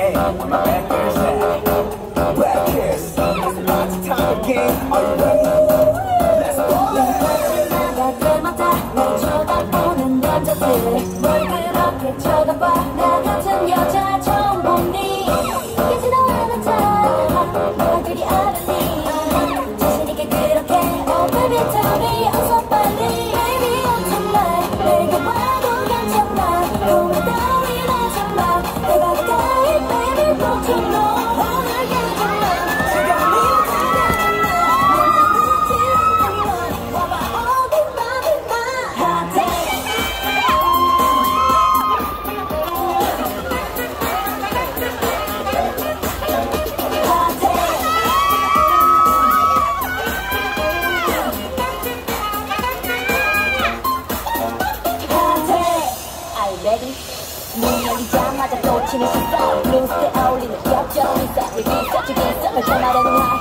Hey, where my bad girls at? Black kiss, it's about to time again. Are you ready? Let's go! 나갈 때마다 날 쳐다보는 남자들 뭘 그렇게 쳐다봐 나 같은 여자 처음 보니 이기지도 않았잖아 너희들이 알았니 자신있게 그렇게 Oh baby tell me 어서 빨리 Baby oh 정말 내게 와도 괜찮아 꿈에 따윈 하지 마 내 가까이 baby don't you know 오늘 괜찮아 지금이 지나간 날 눈을 찔러 와봐 어딘가는 나 Hot day Hot day Hot day Are you ready? 문 열리자마자 꽂히는 시선 블루스에 어울리는 엽전 인사 위기 서치기 썸을 저 말하는